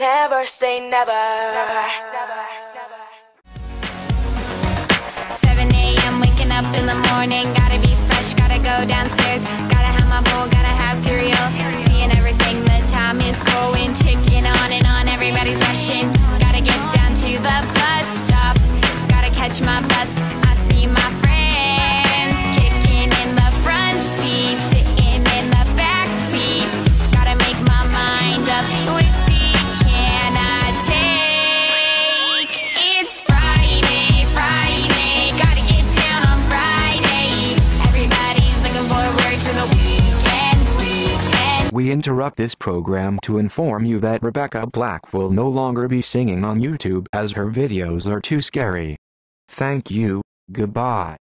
Never say never. 7 a.m. waking up in the morning. Gotta be fresh, gotta go downstairs. Gotta have my bowl, gotta have cereal. Seeing everything, the time is going. Ticking on and on, everybody's rushing. Gotta get down to the bus stop. Gotta catch my bus. I see my friends kicking in the front seat, sitting in the back seat. Gotta make my mind up. Which seat can I take? It's Friday, Friday. Gotta get down on Friday. Everybody's looking forward to the weekend. We interrupt this program to inform you that Rebecca Black will no longer be singing on YouTube as her videos are too scary. Thank you, goodbye.